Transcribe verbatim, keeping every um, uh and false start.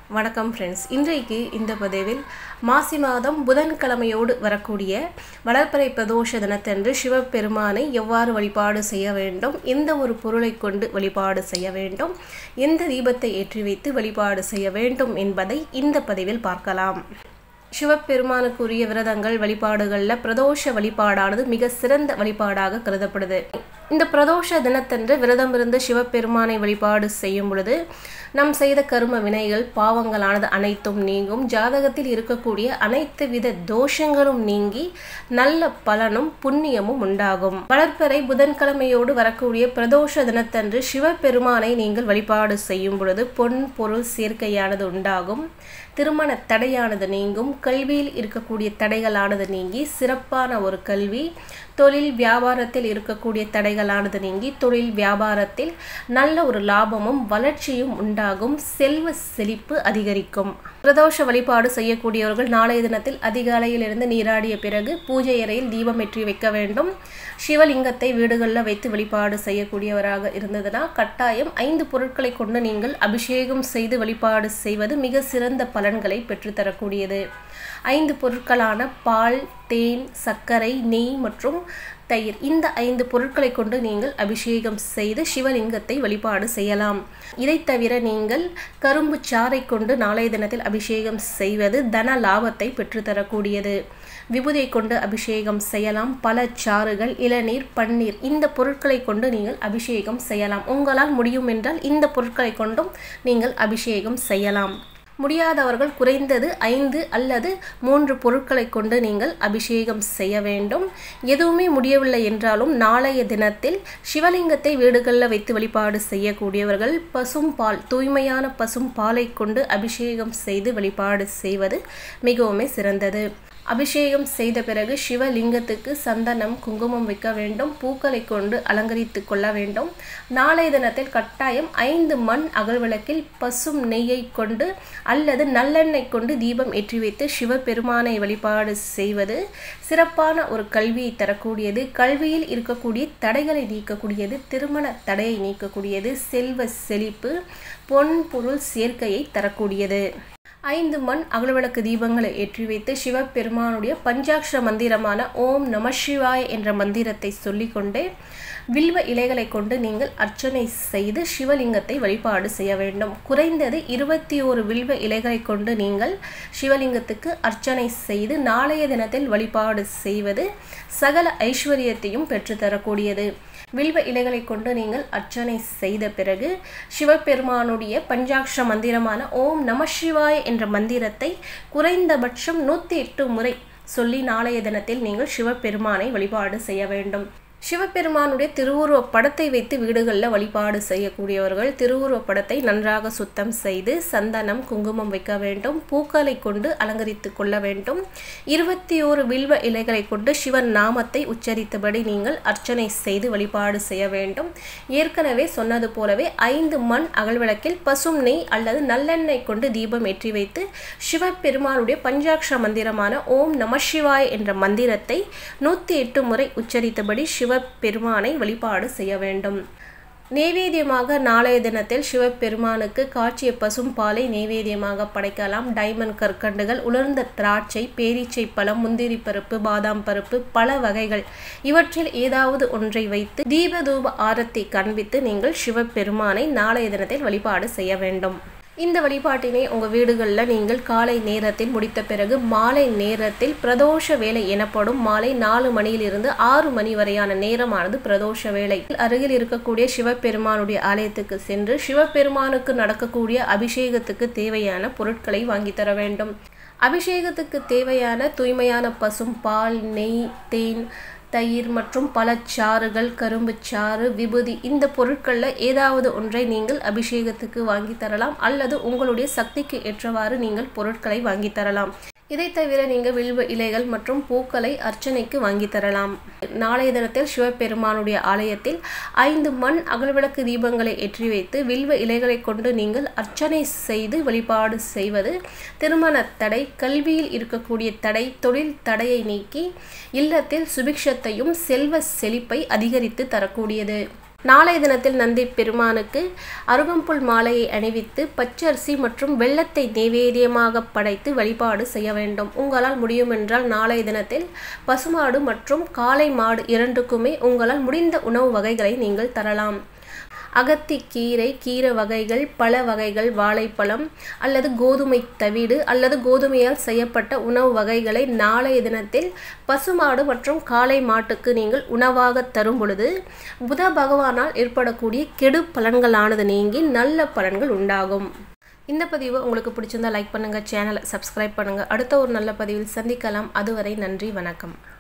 வணக்கம் ஃப்ரெண்ட்ஸ், இன்றைக்கு இந்த பதிவில் மாசி மாதம் புதன்கிழமையோடு வரக்கூடிய வளர்பிறை பிரதோஷ தினத்தன்று சிவபெருமானை எவ்வாறு வழிபாடு செய்ய வேண்டும், எந்த ஒரு பொருளை கொண்டு வழிபாடு செய்ய வேண்டும், எந்த தீபத்தை ஏற்றி வைத்து வழிபாடு செய்ய வேண்டும் என்பதை இந்த பதிவில் பார்க்கலாம். சிவபெருமானுக்குரிய விரதங்கள் வழிபாடுகளில் பிரதோஷ வழிபாடானது மிக சிறந்த வழிபாடாக கருதப்படுது. இந்த பிரதோஷ தினத்தன்று விரதம் இருந்து சிவபெருமானை வழிபாடு செய்யும் பொழுது நம் செய்த கர்ம வினைகள் பாவங்களானது அனைத்தும் நீங்கும். ஜாதகத்தில் இருக்கக்கூடிய அனைத்து வித தோஷங்களும் நீங்கி நல்ல பலனும் புண்ணியமும் உண்டாகும். வளர்பிறை புதன்கிழமையோடு வரக்கூடிய பிரதோஷ தினத்தன்று சிவபெருமானை நீங்கள் வழிபாடு செய்யும் பொழுது பொன் பொருள் சேர்க்கையானது உண்டாகும். திருமண தடையானது நீங்கும். கல்வியில் இருக்கக்கூடிய தடைகளானது நீங்கி சிறப்பான ஒரு கல்வி, தொழில் வியாபாரத்தில் இருக்கக்கூடிய தடைகளானது நீங்கி தொழில் வியாபாரத்தில் நல்ல ஒரு லாபமும் வளர்ச்சியும் உண்டாகும். செல்வ செழிப்பு அதிகரிக்கும். பிரதோஷ வழிபாடு செய்யக்கூடியவர்கள் நாளைய தினத்தில் அதிகாலையில் இருந்து நீராடிய பிறகு பூஜை அறையில் தீபம் ஏற்றி வைக்க வேண்டும். சிவலிங்கத்தை வீடுகளில் வைத்து வழிபாடு செய்யக்கூடியவராக இருந்ததுன்னா கட்டாயம் ஐந்து பொருட்களை கொண்டு நீங்கள் அபிஷேகம் செய்து வழிபாடு செய்வது மிக சிறந்த பலன்களை பெற்றுத்தரக்கூடியது. ஐந்து பொருட்களான பால், தேன், சர்க்கரை, நெய் மற்றும் தயிர், இந்த ஐந்து பொருட்களை கொண்டு நீங்கள் அபிஷேகம் செய்து சிவலிங்கத்தை வழிபாடு செய்யலாம். இதை தவிர நீங்கள் கரும்பு சாறை கொண்டு நாளைய தினத்தில் அபிஷேகம் செய்வது தன லாபத்தை பெற்றுத்தரக்கூடியது. விபூதியை கொண்டு அபிஷேகம் செய்யலாம். பல சாறுகள், இளநீர், பன்னீர், இந்த பொருட்களை கொண்டு நீங்கள் அபிஷேகம் செய்யலாம். உங்களால் முடியும் என்றால் இந்த பொருட்களை கொண்டும் நீங்கள் அபிஷேகம் செய்யலாம். முடியாதவர்கள் குறைந்தது ஐந்து அல்லது மூன்று பொருட்களை கொண்டு நீங்கள் அபிஷேகம் செய்ய வேண்டும். எதுவுமே முடியவில்லை என்றாலும் நாளைய தினத்தில் சிவலிங்கத்தை வீடுகளில் வைத்து வழிபாடு செய்யக்கூடியவர்கள் பசும் பால், தூய்மையான பசும் பாலை கொண்டு அபிஷேகம் செய்து வழிபாடு செய்வது மிகவும் சிறந்தது. அபிஷேகம் செய்த பிறகு சிவலிங்கத்துக்கு சந்தனம், குங்குமம் வைக்க வேண்டும். பூக்களை கொண்டு அலங்கரித்து கொள்ள வேண்டும். நாளைய தினத்தில் கட்டாயம் ஐந்து மண் அகல்விளக்கில் பசும் நெய்யை கொண்டு அல்லது நல்லெண்ணெய் கொண்டு தீபம் ஏற்றி வைத்து சிவபெருமானை வழிபாடு செய்வது சிறப்பான ஒரு கல்வியை தரக்கூடியது. கல்வியில் இருக்கக்கூடிய தடைகளை நீக்கக்கூடியது. திருமண தடையை நீக்கக்கூடியது. செல்வ செழிப்பு, பொன் பொருள் சேர்க்கையை தரக்கூடியது. ஐந்து மண் அகல்விளக்கு தீபங்களை ஏற்றி வைத்து சிவபெருமானுடைய பஞ்சாட்சர மந்திரமான ஓம் நம சிவாய என்ற மந்திரத்தை சொல்லிக்கொண்டே வில்வ இலைகளை கொண்டு நீங்கள் அர்ச்சனை செய்து சிவலிங்கத்தை வழிபாடு செய்ய வேண்டும். குறைந்தது இருபத்தி ஓரு வில்வ இலைகளை கொண்டு நீங்கள் சிவலிங்கத்துக்கு அர்ச்சனை செய்து நாளைய தினத்தில் வழிபாடு செய்வது சகல ஐஸ்வர்யத்தையும் பெற்றுத்தரக்கூடியது. வில்வ இலைகளை கொண்டு நீங்கள் அர்ச்சனை செய்த பிறகு சிவபெருமானுடைய பஞ்சாட்சர மந்திரமான ஓம் நம சிவாய என்ற மந்திரத்தை குறைந்தபட்சம் நூற்றி எட்டு முறை சொல்லி நாளைய தினத்தில் நீங்கள் சிவபெருமானை வழிபாடு செய்ய வேண்டும். சிவபெருமானுடைய திருவுருவ படத்தை வைத்து வீடுகளில் வழிபாடு செய்யக்கூடியவர்கள் திருவுருவ படத்தை நன்றாக சுத்தம் செய்து சந்தனம், குங்குமம் வைக்க வேண்டும். பூக்களை கொண்டு அலங்கரித்து கொள்ள வேண்டும். இருபத்தி ஓரு வில்வ இலைகளை கொண்டு சிவன் நாமத்தை உச்சரித்தபடி நீங்கள் அர்ச்சனை செய்து வழிபாடு செய்ய வேண்டும். ஏற்கனவே சொன்னது போலவே ஐந்து மண் அகல்விளக்கில் பசும் நெய் அல்லது நல்லெண்ணெய் கொண்டு தீபம் ஏற்றி வைத்து சிவபெருமானுடைய பஞ்சாட்சர மந்திரமான ஓம் நம சிவாய என்ற மந்திரத்தை நூற்றி எட்டு முறை உச்சரித்தபடி சிவ பெருமானை வழிபாடு செய்ய வேண்டும். நெய்வேத்தியமாக நாளைய தினத்தில் சிவபெருமானுக்கு காய்ச்சிய பசும் பாலை நெய்வேத்தியமாக படைக்கலாம். டைமண்ட் கற்கண்டுகள், உலர்ந்த திராட்சை, பேரீச்சை பழம், முந்திரி பருப்பு, பாதாம் பருப்பு, பல வகைகள் இவற்றில் ஏதாவது ஒன்றை வைத்து தீப தூப ஆரத்தி காண்பித்து நீங்கள் சிவபெருமானை நாளைய தினத்தில் வழிபாடு செய்ய வேண்டும். இந்த வழிபாட்டினை உங்கள் வீடுகளில் நீங்கள் காலை நேரத்தில் முடித்த பிறகு மாலை நேரத்தில் பிரதோஷ வேலை எனப்படும் மாலை நாலு மணியிலிருந்து ஆறு மணி வரையான நேரமானது பிரதோஷ வேலை. அருகில் இருக்கக்கூடிய சிவபெருமானுடைய ஆலயத்துக்கு சென்று சிவபெருமானுக்கு நடக்கக்கூடிய அபிஷேகத்துக்கு தேவையான பொருட்களை வாங்கி தர வேண்டும். அபிஷேகத்துக்கு தேவையான தூய்மையான பசும் பால், நெய், தேன், தயிர் மற்றும் பல சாறுகள், கரும்பு சாறு, விபூதி, இந்த பொருட்களில் ஏதாவது ஒன்றை நீங்கள் அபிஷேகத்துக்கு வாங்கி தரலாம் அல்லது உங்களுடைய சக்திக்கு ஏற்றவாறு நீங்கள் பொருட்களை வாங்கி தரலாம். இதை தவிர நீங்கள் வில்வ இலைகள் மற்றும் பூக்களை அர்ச்சனைக்கு வாங்கி தரலாம். நாளைய தினத்தில் சிவபெருமானுடைய ஆலயத்தில் ஐந்து மண் அகல்விளக்கு தீபங்களை ஏற்றி வைத்து வில்வ இலைகளை கொண்டு நீங்கள் அர்ச்சனை செய்து வழிபாடு செய்வது திருமண தடை, கல்வியில் இருக்கக்கூடிய தடை, தொழில் தடையை நீக்கி இல்லத்தில் சுபிக்ஷத்தையும் செல்வ செழிப்பை அதிகரித்து தரக்கூடியது. நாளைய தினத்தில் நந்தி பெருமானுக்கு அருகம்புல் மாலையை அணிவித்து பச்சரிசி மற்றும் வெள்ளத்தை நைவேத்தியமாக படைத்து வழிபாடு செய்ய வேண்டும். உங்களால் முடியும் என்றால் நாளைய தினத்தில் பசுமாடு மற்றும் காளை மாடு இரண்டுக்குமே உங்களால் முடிந்த உணவு வகைகளை நீங்கள் தரலாம். அகத்தி கீரை, கீரை வகைகள், பழ வகைகள், வாழைப்பழம் அல்லது கோதுமை தவிடு அல்லது கோதுமையால் செய்யப்பட்ட உணவு வகைகளை நாளைய தினத்தில் பசுமாடு மற்றும் காளை மாட்டுக்கு நீங்கள் உணவாக தரும் பொழுது புத பகவானால் ஏற்படக்கூடிய கெடு பலன்களானது நீங்கி நல்ல பலன்கள் உண்டாகும். இந்த பதிவு உங்களுக்கு பிடிச்சிருந்தா லைக் பண்ணுங்கள், சேனலை சப்ஸ்கிரைப் பண்ணுங்கள். அடுத்த ஒரு நல்ல பதிவில் சந்திக்கலாம். அதுவரை நன்றி, வணக்கம்.